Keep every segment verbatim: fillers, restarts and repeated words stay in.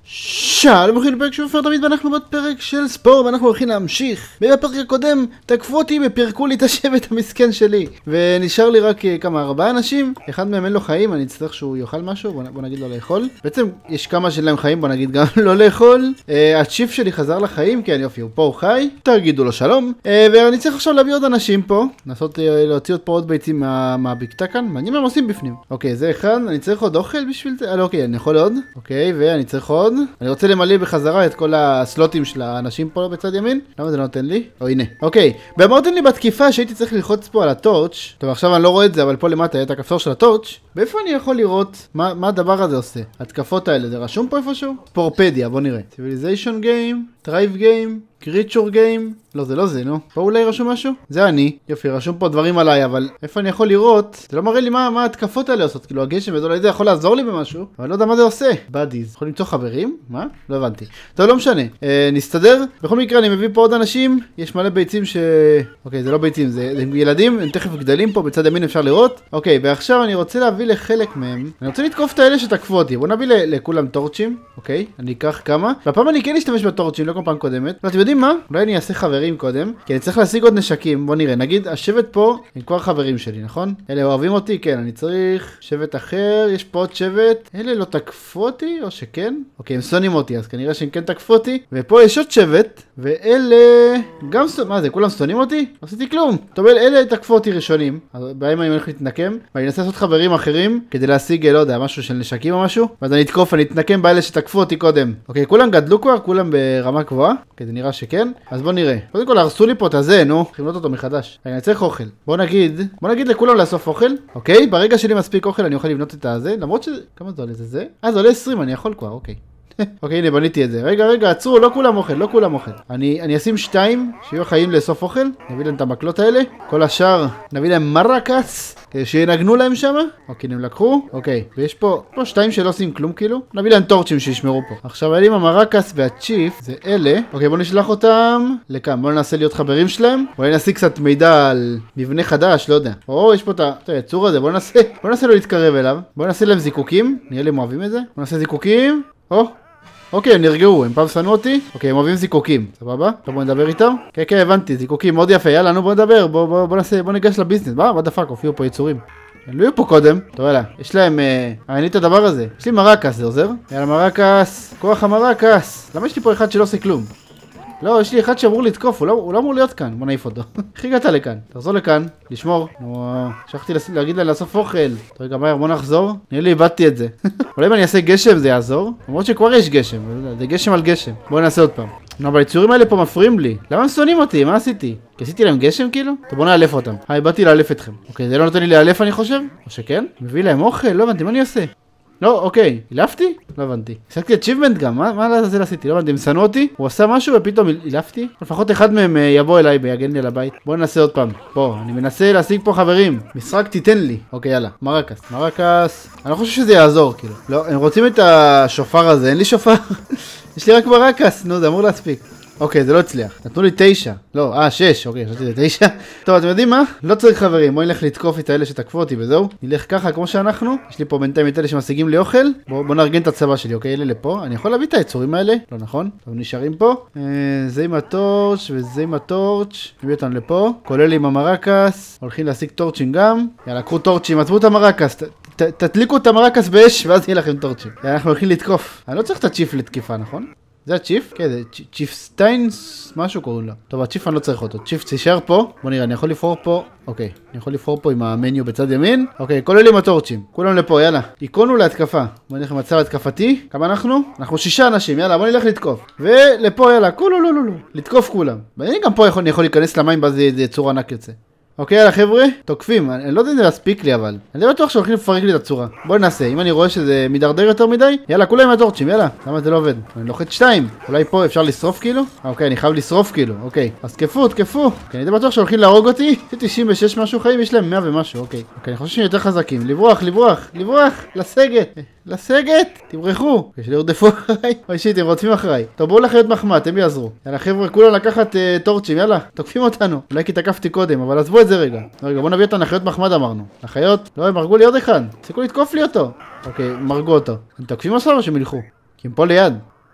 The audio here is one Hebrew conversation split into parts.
שלום לכם לפרק שוב תמיד ואנחנו בפרק של ספורט ואנחנו הולכים להמשיך. בפרק הקודם תקפו אותי ופירקו לי את השבט המסכן שלי ונשאר לי רק כמה ארבעה אנשים, אחד מהם אין לו חיים, אני אצטרך שהוא יאכל משהו, בוא, בוא נגיד לו לאכול. בעצם יש כמה שלהם חיים, בוא נגיד גם לא לאכול. uh, הצ'יפ שלי חזר לחיים, כן יופי, הוא פה, הוא חי, תגידו לו שלום. uh, ואני צריך עכשיו להביא עוד אנשים פה, לנסות uh, להוציא עוד פה עוד ביצים מה, מהבקתה כאן, מעניין מה הם עושים בפנים. אוקיי, זה אחד, אני צריך עוד אוכל בשביל זה, אה, לא, אוקיי, אני יכול עוד, אוקיי, ואני צריך עוד. אני רוצה למלא בחזרה את כל הסלוטים של האנשים פה בצד ימין. למה זה לא נותן לי? או הנה. אוקיי. ואמרתם לי בתקיפה שהייתי צריך ללחוץ פה על הטורץ'. טוב, עכשיו אני לא רואה את זה, אבל פה למטה היה את הכפתור של הטורץ'. באיפה אני יכול לראות מה, מה הדבר הזה עושה? התקפות האלה, זה רשום פה איפשהו? ספורפדיה, בוא נראה. Civilization Game, Drive Game, Creature Game. לא, זה לא זה, נו. פה אולי רשום משהו? זה אני. יופי, רשום פה דברים עליי, אבל איפה אני יכול לראות? זה לא מראה לי מה, מה התקפות האלה עושות. כאילו, הגשם וזה, אולי זה יכול לעזור לי במשהו, אבל לא יודע מה זה עושה. בדיז. יכול למצוא חברים? מה? לא הבנתי. טוב, לא משנה. אה, נסתדר. בכל מקרה, אני מביא פה עוד אנשים. יש מלא ביצים ש... אוקיי, זה לא ביצים, זה, זה ילדים. הם תכף גדלים פה, בצד ימין אפשר לראות. אוקיי, ועכשיו אני רוצה להביא לחלק מהם. אני רוצה לתקוף את האלה שתקפו אותי. בוא נביא לכולם טורצ'ים. אוקיי, אני אקח כמה. והפעם אני כן אשתמש בטורצ'ים, לא כל פעם קודמת. ואתם יודעים מה? אולי אני אעשה חברים קודם, כי אני צריך להשיג עוד נשקים. בוא נראה, נגיד, השבט פה הם כבר חברים שלי, נכון? אלה אוהבים אותי, כן, אני צריך שבט אחר, יש פה עוד שבט. אלה לא תקפו אותי, או שכן? אוקיי, הם שונאים אותי, אז כנראה שהם כן תקפו אותי. ופה יש עוד שבט, ואלה גם שונאים, מה זה, כולם שונאים אותי? לא עשיתי כלום. טוב, אלה תקפו אותי ראשונים, אז בהם אני הולך להתנקם, ואני אנסה לעשות חברים אחרים, כדי להשיג, לא יודע, משהו של נשקים או משהו, ואז אני אתקוף, אני אתנקם באלה שתקפו אותי קודם. אוקיי, כולם גדלו כבר, כולם ברמה גבוהה, כי זה נראה שכן. אז בוא נראה. קודם כל, הרסו לי פה את הזה, נו, חמלות אותו מחדש. אני צריך אוכל. בוא נגיד, בוא נגיד לכולם לאסוף אוכל. אוקיי, ברגע שלי מספיק אוכל, אני אוכל לבנות את הזה, למרות ש... כמה זה עולה זה זה? אה, זה עולה עשרים, אני יכול כבר, אוקיי. אוקיי, הנה, בניתי את זה. רגע, רגע, עצרו, לא כולם אוכל, לא כולם אוכל. אני, אני אשים שתיים, שיהיו חיים לאסוף אוכל. נביא להם את המקלות האלה. כל השאר, נביא להם מרקס, כדי שינגנו להם שם. אוקיי, הם לקחו. אוקיי, ויש פה, פה שתיים שלא עושים כלום כאילו. נביא להם טורצ'ים שישמרו פה. עכשיו, האלה עם המרקס והצ'יף, זה אלה. אוקיי, בוא נשלח אותם לכאן. בוא ננסה להיות חברים שלהם. אולי נשיג קצת מידע על מבנה חדש, לא יודע. או, יש פה את היצור הזה. בוא ננסה, בוא ננסה לו להתקרב אליו. בוא ננסה להם זיקוקים. נראה לי הם אוהבים את זה. בוא ננסה זיקוקים. או. אוקיי, הם נרגעו, הם פעם שנאו אותי. אוקיי, הם אוהבים זיקוקים, סבבה? טוב, בוא נדבר איתם. כן, כן, הבנתי, זיקוקים מאוד יפה, יאללה, נו בוא נדבר, בוא, בוא, בוא נעשה, בוא ניגש לביזנס. מה, מה דפק, הופיעו פה יצורים. הם לא יהיו פה קודם. טוב, יאללה, יש להם, אה, אני את הדבר הזה. יש לי מרקס, זה עוזר? יאללה, מרקס, כוח המרקס. למה יש לי פה אחד שלא עושה כלום? לא, יש לי אחד שאמור לתקוף, הוא לא, הוא לא אמור להיות כאן. בוא נעיף אותו. איך הגעת לכאן? תחזור לכאן, לשמור. נו, שכחתי להגיד לה לאסוף אוכל. רגע, מהר, בוא נחזור. נראה לי, איבדתי את זה. אולי אם אני אעשה גשם זה יעזור. למרות שכבר יש גשם, זה גשם על גשם. בוא נעשה עוד פעם. נו, אבל היצורים האלה פה מפריעים לי. למה הם שונאים אותי? מה עשיתי? כי עשיתי להם גשם כאילו? טוב, בוא נאלף אותם. היי, באתי לאלף אתכם. אוקיי, זה לא נותן לי לאלף אני חושב? או שכן? מביא להם אוכל? לא הבנתי, מה אני עושה? לא, אוקיי, אילפתי? לא הבנתי. השגתי achievement גם, מה, מה לזה עשיתי? לא הבנתי, הם שנאו אותי? הוא עשה משהו ופתאום אילפתי? לפחות אחד מהם יבוא אליי ויגן לי על הבית. בוא ננסה עוד פעם. בוא, אני מנסה להשיג פה חברים. משחק תיתן לי. אוקיי, יאללה, מרקס. מרקס. אני לא חושב שזה יעזור, כאילו. לא, הם רוצים את השופר הזה, אין לי שופר. יש לי רק מרקס, נו, זה אמור להספיק. אוקיי, זה לא הצליח. נתנו לי תשע. לא, אה, שש. אוקיי, חשבתי זה תשע. טוב, אתם יודעים מה? לא צריך חברים. בואו נלך לתקוף את האלה שתקפו אותי וזהו. נלך ככה כמו שאנחנו. יש לי פה בינתיים את אלה שמשיגים לי אוכל. בואו בוא נארגן את הצבא שלי, אוקיי? אלה לפה. אני יכול להביא את היצורים האלה? לא נכון. טוב, נשארים פה. אה, זה עם הטורץ' וזה עם הטורץ'. נביא אותנו לפה. כולל עם המרקס. הולכים להשיג טורצ'ים גם. יאללה, קחו טורצ'ים. עזבו את המרקס. ת, תדליקו את המרקס באש ואז יהיה לכם טורצ'ים. יאללה, אנחנו הולכים לתקוף. אני לא צריך את הצ'יף לתקיפה, נכון? זה הצ'יף? כן, זה צ'יף סטיינס, משהו קוראים לו. טוב, הצ'יף אני לא צריך אותו. צ'יף תישאר פה. בוא נראה, אני יכול לבחור פה. אוקיי, אני יכול לבחור פה עם המניו בצד ימין. אוקיי, כולל עם הטורצ'ים. כולם לפה, יאללה. עיקונו להתקפה. בוא נלך עם הצל התקפתי. כמה אנחנו? אנחנו שישה אנשים, יאללה, בוא נלך לתקוף. ולפה, יאללה, כולו, לא, לא, לא. לתקוף כולם. ואני גם פה יכול, אני יכול להיכנס למים, ואז זה צורה ענק יוצא. אוקיי, יאללה חבר'ה, תוקפים. אני לא יודע אם זה להספיק לי אבל. אני לא בטוח שהולכים לפרק לי את הצורה. בוא ננסה, אם אני רואה שזה מדרדר יותר מדי, יאללה, כולם עם הטורצ'ים, יאללה. למה זה לא עובד? אני לוחץ שתיים. אולי פה אפשר לשרוף כאילו? אוקיי, אני חייב לשרוף כאילו, אוקיי. אז תקפו, תקפו. כי אני די בטוח שהולכים להרוג אותי. תשעים ושש משהו חיים, יש להם מאה ומשהו, אוקיי. אוקיי, אני חושב שהם יותר חזקים. לברוח, לברוח, לברוח, לסגת. לסגת, תברחו. יש לי ירדפו אחריי. אוי שיט, הם רודפים אחריי. טוב, בואו לחיות מחמד, הם יעזרו. יאללה חבר'ה, כולם לקחת uh, טורצ'ים, יאללה, תוקפים אותנו. אולי כי תקפתי קודם, אבל עזבו את זה רגע. רגע, בואו נביא אותנו לחיות מחמד אמרנו. לחיות? לא, הם הרגו לי עוד אחד. תפסיקו לתקוף לי אותו. אוקיי, מרגו אותו. הם תוקפים עכשיו או שהם ילכו? כי הם פה ליד.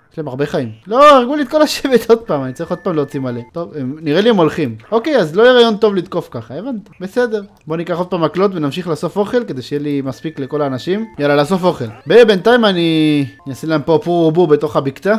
יש להם הרבה חיים. לא, הרגו לי את כל השבט עוד פעם, אני צריך עוד פעם להוציא מלא. טוב, נראה לי הם הולכים. אוקיי, אז לא יהיה רעיון טוב לתקוף ככה, הבנתי. בסדר. בוא ניקח עוד פעם מקלות ונמשיך לאסוף אוכל, כדי שיהיה לי מספיק לכל האנשים. יאללה, לאסוף אוכל. בינתיים אני אעשה להם פה פור ורבו בתוך הבקתה.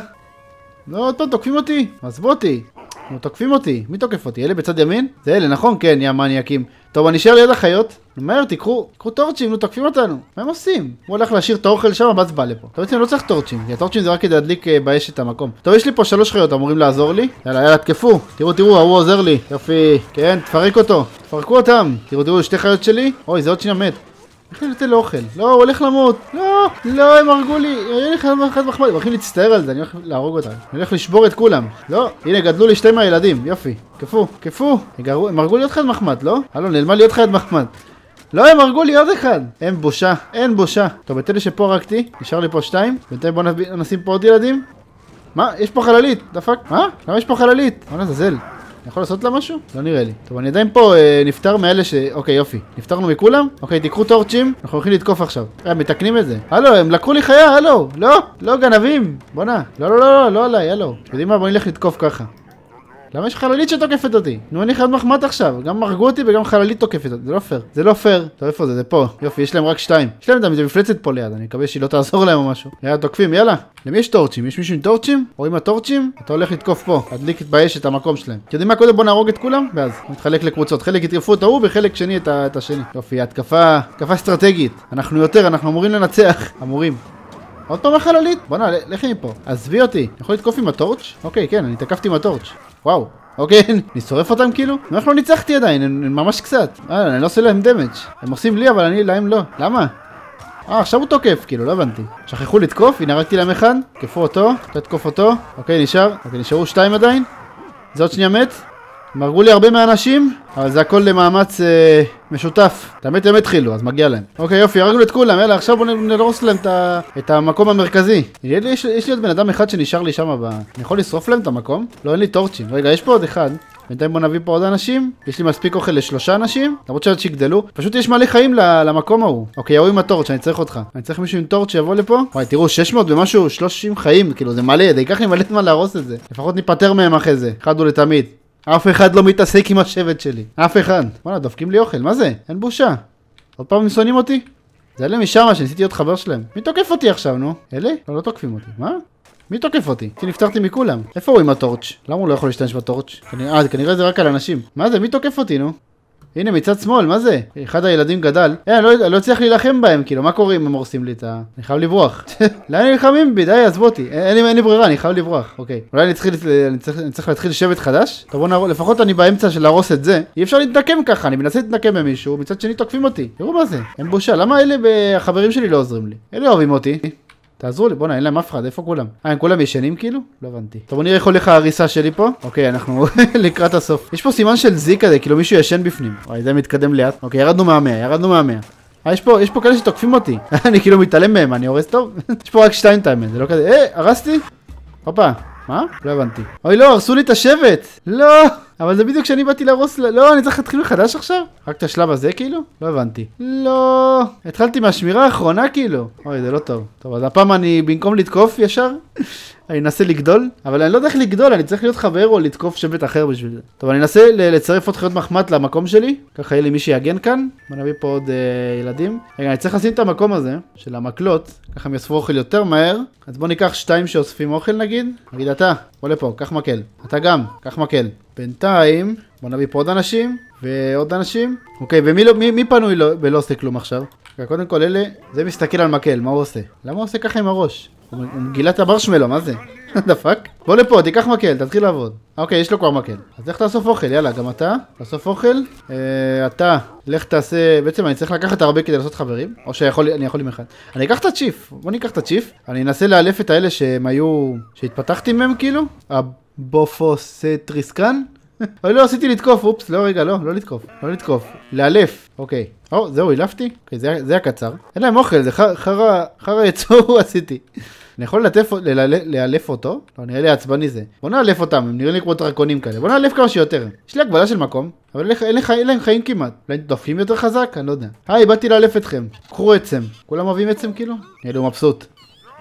לא, עוד פעם תוקפים אותי. עזבו אותי. נו, תוקפים אותי. מי תוקף אותי? אלה בצד ימין? זה אלה, נכון? כן, יא מניאקים. טוב, אני אשאר ליד החיות. מהר, תקחו, תקחו טורצ'ים, נו, תוקפים אותנו. מה הם עושים? הוא הולך להשאיר את האוכל שם, הבאס בא לפה. טוב, בעצם לא צריך טורצ'ים, כי הטורצ'ים זה רק כדי להדליק באש את המקום. טוב, יש לי פה שלוש חיות, אמורים לעזור לי. יאללה, יאללה, תקפו. תראו, תראו, הוא עוזר לי. יופי. כן, תפרק אותו. תפרקו אותם. תראו, תראו, שתי חיות שלי. אוי, זה עוד שנייה מת. איך אני נותן לו אוכל? לא, הוא הולך למות. לא, לא, הם הרגו לי. היה לי אחד מחמד. הם הולכים להצטער על זה, אני הולך להרוג אותם. אני הולך לשבור את כולם. לא, הנה, גדלו לי שתי מהילדים. יופי. כפו, כפו. הם הרגו לי עוד אחד מחמד, לא? הלו, נעלמה לי עוד אחד מחמד. לא, הם הרגו לי עוד אחד. אין בושה, אין בושה. טוב, את אלה שפה הרגתי. נשאר לי פה שתיים. בינתיים בוא נשים פה עוד ילדים. מה? יש פה חללית. דפק. מה? למה יש פה חללית? מה נזזל? אני יכול לעשות לה משהו? לא נראה לי. טוב, אני עדיין פה אה, נפטר מאלה ש... אוקיי, יופי. נפטרנו מכולם? אוקיי, תיקחו טורצ'ים. אנחנו הולכים לתקוף עכשיו. אה, מתקנים את זה. הלו, הם לקחו לי חיה, הלו. לא, לא, גנבים. בוא נע. לא, לא, לא, לא, לא עליי, הלו. יודעים מה? בוא נלך לתקוף ככה. למה יש חללית שתוקפת אותי? נו, אני חייב מחמד עכשיו. גם הרגו אותי וגם חללית תוקפת אותי. זה לא פייר. זה לא פייר. טוב, איפה זה? זה פה. יופי, יש להם רק שתיים. יש להם את המפלצת פה ליד. אני מקווה שהיא לא תעזור להם או משהו. יאללה, תוקפים, יאללה. למי יש טורצ'ים? יש מישהו עם טורצ'ים? או עם הטורצ'ים? אתה הולך לתקוף פה. תדליק באש את המקום שלהם. יודעים מה? קודם בוא נהרוג את כולם, ואז נתחלק לקבוצות. חלק יטרפו את ההוא וחלק שני את, את השני. יופי, התקפה, התקפה אסטרטגית. אנחנו יותר, אנחנו אמורים לנצח. אמורים. עוד פעם החללית? בוא נע, לכי מפה. עזבי אותי. יכול לתקוף עם הטורץ'? אוקיי, כן, אני תקפתי עם הטורץ'. וואו. אוקיי, אני שורף אותם כאילו? איך לא ניצחתי עדיין? הם ממש קצת. אה, אני לא עושה להם דמג'. הם עושים לי, אבל אני להם לא. למה? אה, עכשיו הוא תוקף, כאילו, לא הבנתי. שכחו לתקוף, הנה הרגתי להם אחד. תקפו אותו, תתקוף אותו. אוקיי, נשאר. אוקיי, נשארו שתיים עדיין. זה עוד שנייה מת. הם הרגו לי הרבה מהאנשים, אבל זה הכל למאמץ אה, משותף. את האמת הם התחילו, אז מגיע להם. אוקיי, יופי, הרגנו את כולם, יאללה, עכשיו בואו נרוס להם את המקום המרכזי. יש, יש לי עוד בן אדם אחד שנשאר לי שם ב... אני יכול לשרוף להם את המקום? לא, אין לי טורצ'ים. רגע, יש פה עוד אחד. בינתיים בוא נביא פה עוד אנשים. יש לי מספיק אוכל לשלושה אנשים. למרות שעד שיגדלו. פשוט יש מלא חיים למקום ההוא. אוקיי, ההוא עם הטורץ', אני צריך אותך. אני צריך מישהו עם טורץ' שיבוא לפה. וואי, תראו, שש מאות ומשהו, שלושים חיים. כאילו, זה מלא, זה ייקח לי מלא זמן להרוס את זה. לפחות ניפטר מהם אחרי זה. אחד ולתמיד. אף אחד לא מתעסק עם השבט שלי. אף אחד. וואלה, דופקים לי אוכל. מה זה? אין בושה. עוד פעם הם שונאים אותי? זה אלה משם שניסיתי להיות חבר שלהם. מי תוקף אותי עכשיו, נו? אלה? לא, לא תוקפים אותי. מה? מי תוקף אותי? כי נפטרתי מכולם. איפה הוא עם הטורץ'? למה הוא לא יכול להשתמש בטורץ'? אה, כנראה זה רק על אנשים. מה זה? מי תוקף אותי, נו? הנה, מצד שמאל, מה זה? אחד הילדים גדל. אה, אני לא, לא צריך להילחם בהם, כאילו, מה קורה אם הם הורסים לי את ה... אני חייב לברוח. לאן נלחמים בי? די, עזבו אותי. אין לי, אין לי ברירה, אני חייב לברוח. אוקיי. אולי אני צריך, אני צריך, אני צריך להתחיל שבט חדש? טוב, בוא נעבור, לפחות אני באמצע של להרוס את זה. אי אפשר להתנקם ככה, אני מנסה להתנקם במישהו, מצד שני תוקפים אותי. תראו מה זה? אין בושה, למה אלה החברים שלי לא עוזרים לי? אלה אוהבים אותי. תעזרו לי, בוא'נה, אין להם אף אחד, איפה כולם? אה, הם כולם ישנים כאילו? לא הבנתי. טוב, בוא נראה איך הולך ההריסה שלי פה. אוקיי, אנחנו לקראת הסוף. יש פה סימן של זי כזה, כאילו מישהו ישן בפנים. וואי, זה מתקדם לאט. אוקיי, ירדנו מהמאה, ירדנו מהמאה. אה, יש פה, יש פה כאלה שתוקפים אותי. אני כאילו מתעלם מהם, אני הורס טוב. יש פה רק שתיים טיימן, זה לא כזה. אה, הרסתי? הופה. מה? לא הבנתי. אוי, לא, הרסו לי את השבט. לא. אבל זה בדיוק כשאני באתי להרוס... לא, אני צריך להתחיל מחדש עכשיו? רק את השלב הזה כאילו? לא הבנתי. לא. התחלתי מהשמירה האחרונה כאילו. אוי, זה לא טוב. טוב, אז הפעם אני במקום לתקוף ישר, אני אנסה לגדול. אבל אני לא יודע איך לגדול, אני צריך להיות חבר או לתקוף שבט אחר בשביל זה. טוב, אני אנסה לצרף עוד חיות מחמד למקום שלי. ככה יהיה לי מי שיגן כאן. בוא נביא פה עוד אה, ילדים. רגע, אני צריך לשים את המקום הזה של המקלות. ככה הם יאספו אוכל יותר מהר. אז בוא ניקח שתיים שאוספים אוכל נגיד. נגיד אתה, בוא לפה, קח מקל. אתה גם, קח מקל. בינתיים, בוא נביא פה עוד אנשים, ועוד אנשים. אוקיי, ומי לא, מי, מי פנוי לא, ולא עושה כלום עכשיו? קודם כל אלה, זה מסתכל על מקל, מה הוא עושה? למה הוא עושה ככה עם הראש? הוא, הוא גילה את המרשמלו, מה זה? דפק? בוא לפה, תיקח מקל, תתחיל לעבוד. אוקיי, יש לו כבר מקל. אז לך תאסוף אוכל, יאללה, גם אתה. תאסוף אוכל. אה, אתה, לך תעשה... בעצם אני צריך לקחת הרבה כדי לעשות חברים, או שאני יכול עם אחד. אני אקח את הצ'יף, בוא ניקח את הצ'יף. אני אנסה לאלף את האלה שהם היו... שהתפתחתי מהם כאילו. הבופוסטריסקן. אוי, לא, עשיתי לתקוף, אופס, לא, רגע, לא, לא לתקוף, לא לתקוף. לאלף, אוקיי. או, זהו, אילפתי? אוקיי, זה, זה הקצר. אין להם אוכל, זה חרא, חרא יצור עשיתי. אני יכול לטף, לאלף אותו? לא, נראה לי עצבני זה. בוא נאלף אותם, הם נראים לי כמו דרקונים כאלה. בוא נאלף כמה שיותר. יש לי הגבלה של מקום, אבל אין להם חיים כמעט. אולי דופקים יותר חזק? אני לא יודע. היי, באתי לאלף אתכם. קחו עצם. כולם אוהבים עצם כאילו? נראה לי הוא מבסוט.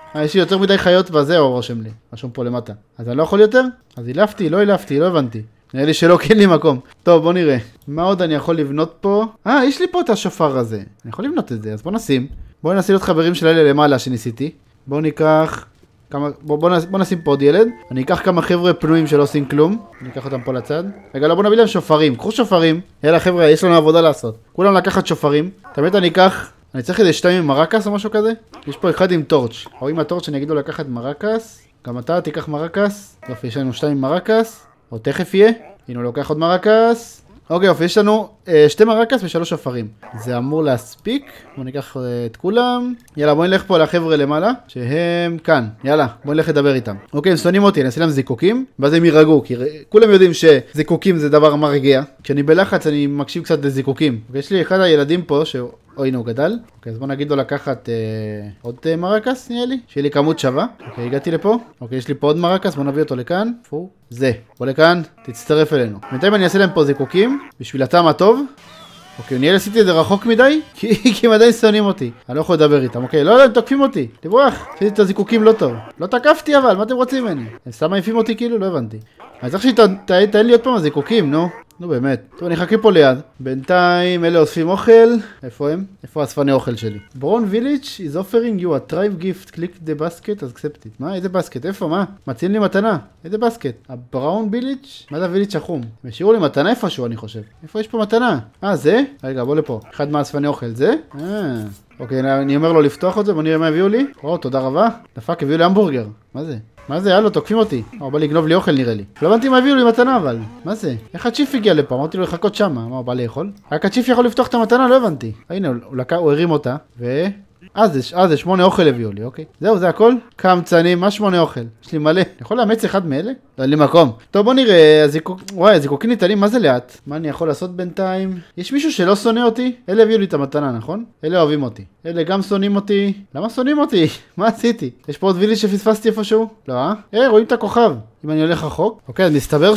אה, יש לי יותר מדי חיות בזה, או רושם לי. רשום פה למטה. אז אני לא יכול יותר? אז הילפתי, לא הילפתי, לא הבנתי. נראה לי שלא, כן לי מקום. טוב, בוא נראה. מה עוד אני יכול לבנות פה? אה, יש לי פה את השופר הזה. אני יכול לבנות את זה, אז בוא נשים. בוא ננסה להיות חברים של אלה למעלה שניסיתי. בוא ניקח... כמה... בוא, בוא, נס... בוא נשים פה עוד ילד. אני אקח כמה חבר'ה פנויים שלא עושים כלום. אני אקח אותם פה לצד. רגע, לא, בוא נביא להם שופרים. קחו שופרים. יאללה חבר'ה, יש לנו עבודה לעשות. כולם לקחת שופרים. תמיד אני אקח... אני צריך איזה שתיים עם מרקס או משהו כזה. יש פה אחד עם טורץ'. או עם הטורץ' אני אגיד לו לקחת מרקס. גם אתה תיקח מרקס. יופי, יש לנו שתיים עם מרקס. או תכף יהיה. הנה הוא לוקח עוד מרקס. אוקיי, יופי, יש לנו אה, שתי מרקס ושלוש שופרים. זה אמור להספיק. בוא ניקח אה, את כולם. יאללה, בוא נלך פה לחבר'ה למעלה, שהם כאן. יאללה, בוא נלך לדבר איתם. אוקיי, הם שונאים אותי, אני אעשה להם זיקוקים, ואז הם יירגעו, כי כולם יודעים שזיקוקים זה דבר מרגיע. כשאני בלחץ אני מקשיב קצת לזיקוקים. יש לי אחד הילדים פה ש... או הנה הוא גדל. אוקיי, אז בוא נגיד לו לקחת אה, עוד אה, מרקס נראה לי, שיהיה לי כמות שווה. אוקיי, הגעתי לפה. אוקיי, יש לי פה עוד מרקס, בוא נביא אותו לכאן. פו, זה. בוא לכאן, תצטרף אלינו. בינתיים אני אעשה להם פה זיקוקים, בשביל הטעם הטוב. אוקיי, נראה לי עשיתי את זה רחוק מדי, כי, כי הם עדיין שונאים אותי. אני לא יכול לדבר איתם. אוקיי, לא, לא, הם תוקפים אותי. תברוח, עשיתי את הזיקוקים לא טוב. לא תקפתי אבל, מה אתם רוצים ממני? הם סתם מעיפים אותי כאילו? לא הבנתי. אז איך שתתן לי עוד פעם הזיקוקים, נו. נו באמת. טוב, אני אחכה פה ליד. בינתיים אלה אוספים אוכל. איפה הם? איפה האספני אוכל שלי? ברון וילג' is offering you a tribe gift. click the basket, אז accept it. מה? איזה בסקט? איפה? מה? מציעים לי מתנה. איזה בסקט? הבראון וילג'? מה זה וילג' שחום? הם השאירו לי מתנה איפשהו אני חושב. איפה יש פה מתנה? אה, זה? רגע, בוא לפה. אחד מהאספני אוכל. זה? אה. אוקיי, אני אומר לו לפתוח את זה, בוא נראה מה הביאו לי. או, תודה רבה. דפק, הביאו לי המבורגר. מה זה? מה זה? יאללה, תוקפים אותי. הוא בא לגנוב לי אוכל נראה לי. לא הבנתי מה הביאו לי מתנה אבל. מה זה? איך הצ'יף הגיע לפה? אמרתי לו לחכות שמה. מה, הוא בא לאכול? רק הצ'יף יכול לפתוח את המתנה? לא הבנתי. הנה, הוא, לקח, הוא הרים אותה. ו... אה, זה, אה, זה שמונה אוכל הביאו לי, אוקיי. זהו, זה הכל? קמצנים, מה שמונה אוכל? יש לי מלא. אני יכול לאמץ אחד מאלה? לא, אין לי מקום. טוב, בוא נראה. הזיקוק... וואי, הזיקוקים ניתנים, מה זה לאט? מה אני יכול לעשות בינתיים? יש מישהו שלא שונא אותי? אלה הביאו לי את המתנה, נכון? אלה אוהבים אותי. אלה גם שונאים אותי. למה שונאים אותי? מה עשיתי? יש פה עוד וילי שפספסתי איפשהו? לא, אה? אה, רואים את הכוכב. אם אני הולך רחוק. אוקיי, אז מסתבר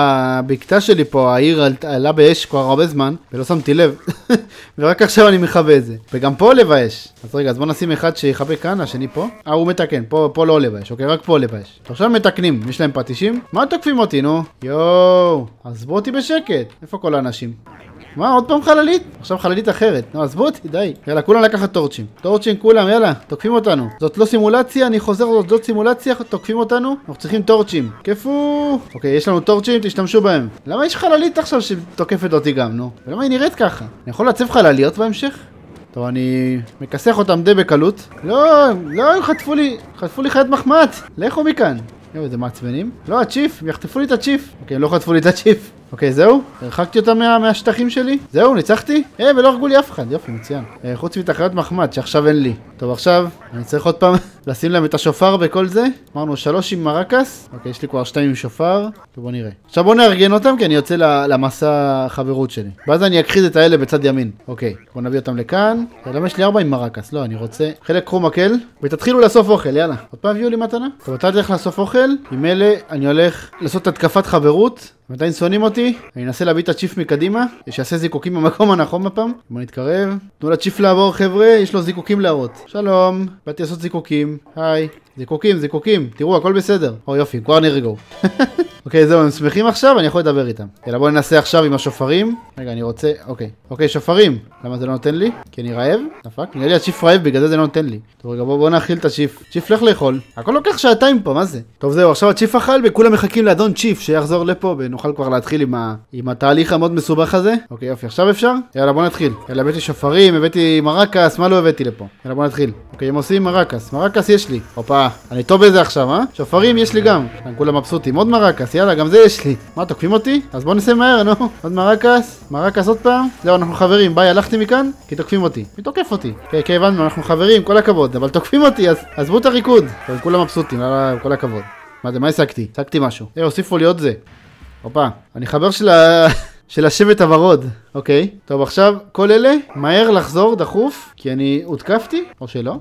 שהבקתה שלי פה, העיר עלה באש כבר הרבה זמן, ולא שמתי לב. ורק עכשיו אני מכבה את זה. וגם פה עולה באש. אז רגע, אז בוא נשים אחד שיכבה כאן, השני פה. אה, הוא מתקן, פה, פה לא עולה באש. אוקיי, רק פה עולה באש. עכשיו מתקנים, יש להם פטישים. מה תוקפים אותי, נו? יואו, עזבו אותי בשקט. איפה כל האנשים? מה, עוד פעם חללית? עכשיו חללית אחרת. נו, עזבו אותי, די. יאללה, כולם לקחת טורצ'ים. טורצ'ים, כולם, יאללה, תוקפים אותנו. זאת לא סימולציה, אני חוזר, זאת, זאת סימולציה, תוקפים אותנו. אנחנו צריכים טורצ'ים. כיפו. אוקיי, יש לנו טורצ'ים, תשתמשו בהם. למה יש חללית עכשיו שתוקפת אותי גם, נו? ולמה היא נראית ככה? אני יכול לעצב חלליות בהמשך? טוב, אני מכסח אותם די בקלות. לא, לא, חטפו לי, חטפו לי חיית מחמד. לכו מכאן. יואו, איזה מעצבנים. לא, הצ'יף, הם יחטפו לי את הצ'יף. אוקיי, הם לא חטפו לי את הצ'יף. אוקיי, זהו? הרחקתי אותם מה, מהשטחים שלי? זהו, ניצחתי? אה, ולא הרגו לי אף אחד. יופי, מצוין. אה, חוץ מתחרת מחמד, שעכשיו אין לי. טוב, עכשיו, אני צריך עוד פעם לשים להם את השופר בכל זה. אמרנו, שלוש עם מרקס. אוקיי, יש לי כבר שתיים עם שופר. טוב, בוא נראה. עכשיו בוא נארגן אותם, כי אני יוצא למסע החברות שלי. ואז אני אכחיד את האלה בצד ימין. אוקיי, בוא נביא אותם לכאן. למה יש לי ארבע עם מרקס? לא, אני רוצה... חלק קחו מקל, ותתחילו לאסוף אוכל, יאללה. עוד פעם הביאו לי מתנה. טוב, אתה תלך לאסוף אוכל. עם אלה אני הולך לעשות התקפת חברות. עדיין שונאים אותי, אני אנסה להביא את הצ'יף מקדימה, שיעשה זיקוקים במקום הנכון הפעם. בוא נתקרב. תנו לצ'יף לעבור חבר'ה, יש לו זיקוקים להראות. שלום, באתי לעשות זיקוקים. היי. זיקוקים, זיקוקים. תראו, הכל בסדר. או יופי, כבר נרגעו. אוקיי, זהו, הם שמחים עכשיו, אני יכול לדבר איתם. יאללה, בוא ננסה עכשיו עם השופרים. רגע, אני רוצה... אוקיי. אוקיי, שופרים. למה זה לא נותן לי? כי אני רעב? דפק. נראה לי הצ'יף רעב, בגלל זה זה לא נותן לי. טוב, רגע, בוא, בוא נאכיל את הצ'יף. צ'יף, לך לאכול. הכל לוקח שעתיים פה, מה זה? טוב, זהו, עכשיו הצ'יף אכל, וכולם מחכים לאדון צ'יף שיחזור לפה, ונוכל כבר להתחיל עם, ה... עם התהליך המאוד מסובך הזה. אוקיי, יופי, עכשיו אפשר? יאללה, בוא נתחיל. יאללה, הבאתי שופרים, הבאתי מרקס, מה לא הבאתי לפה? יאללה, בוא נתחיל. אוקיי, הם עושים מרקס. מרקס יש לי. הופה, אני טוב בזה עכשיו, אה? שופרים יש לי גם. כולם מבסוטים. עוד מרקס, יאללה, גם זה יש לי. מה, תוקפים אותי? אז בוא נסיים מהר, נו. עוד מרקס, מרקס עוד פעם. זהו, אנחנו חברים. ביי, הלכתי מכאן, כי תוקפים אותי. מי תוקף אותי? כן, כן, הבנו, אנחנו חברים, כל הכבוד. אבל תוקפים אותי, אז עזבו את הריקוד. כולם מבסוטים, כל הכבוד. מה זה, מה השגתי? השגתי משהו. אה, הוסיפו לי עוד זה. הופה, אני חבר של ה... של השבט הוורוד. אוקיי. טוב, עכשיו, כל אלה, מהר לחזור דחוף, כי אני הותקפתי, או שלא?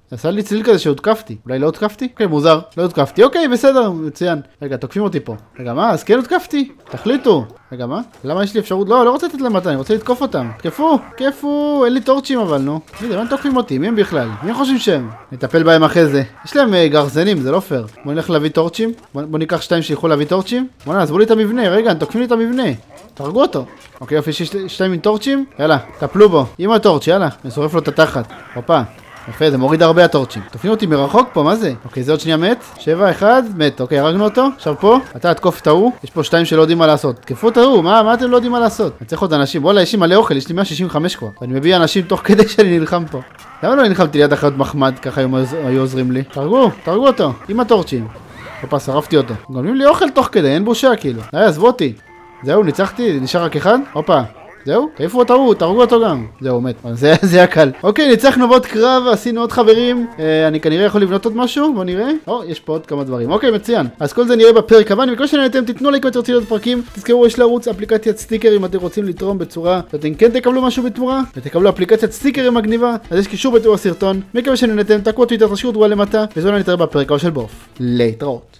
עשה לי צליל כזה שהותקפתי. אולי לא הותקפתי? אוקיי, מוזר. לא הותקפתי. אוקיי, בסדר, מצוין. רגע, תוקפים אותי פה. רגע, מה? אז כן הותקפתי? תחליטו. רגע, מה? למה יש לי אפשרות? לא, לא רוצה לתת להם מתי, אני רוצה לתקוף אותם. תקפו, תקפו. אין לי טורצ'ים אבל, נו. מי זה, מה תוקפים אותי? מי הם בכלל? מי חושבים שהם? נטפל בהם אחרי זה. יש להם uh, גרזנים, זה לא פייר. בוא נלך להביא טורצ'ים. בוא, בוא ניקח שתיים שיכול להביא טורצ'ים. בוא נעזבו לי את המבנה. רגע, הם תוקפים לי את המבנה. תרגו אותו. אוקיי, יופי, יש שתיים עם טורצ'ים. יאללה, טפלו בו. עם הטורצ', יאללה. נשורף לו את התחת. הופה. יפה, זה מוריד הרבה הטורצ'ים. תופעים אותי מרחוק פה, מה זה? אוקיי, זה עוד שנייה מת. שבע, אחד, מת. אוקיי, הרגנו אותו. עכשיו פה, אתה תקוף את ההוא. יש פה שתיים שלא יודעים מה לעשות. תקפו את ההוא, מה, מה אתם לא יודעים מה לעשות? אני צריך עוד אנשים. וואלה, יש לי מלא אוכל, יש לי מאה שישים וחמש כבר. ואני מביא אנשים תוך כדי שאני נלחם פה. למה לא נלחמתי ליד החיות מחמד? ככה היו עוזרים לי. תרגו, תרגו אותו. עם הטורצ'ים. הופה, שרפתי אותו. גונבים לי אוכל תוך כדי, אין בושה כאילו. די, עזבו אותי. זהו, ניצחתי, נשאר רק אחד. הופה. זהו, תעיפו אותו, תהרגו אותו גם. זהו, מת. זה, זה היה קל. אוקיי, ניצחנו בעוד קרב, עשינו עוד חברים. אה, אני כנראה יכול לבנות עוד משהו, בוא נראה. או, יש פה עוד כמה דברים. אוקיי, מצוין. אז כל זה נראה בפרק הבא. אני מקווה שנהנתם, תתנו לייק אם אתם רוצים לראות פרקים. תזכרו, יש לערוץ אפליקציית סטיקר אם אתם רוצים לתרום בצורה שאתם כן תקבלו משהו בתמורה, ותקבלו אפליקציית סטיקרים מגניבה. אז יש קישור בתיאור הסרטון. מקווה שנהנתם, תעקבו טוויטר, תשאירו תגובה למטה, וזהו, נתראה בפרק הבא של בורף. להתראות.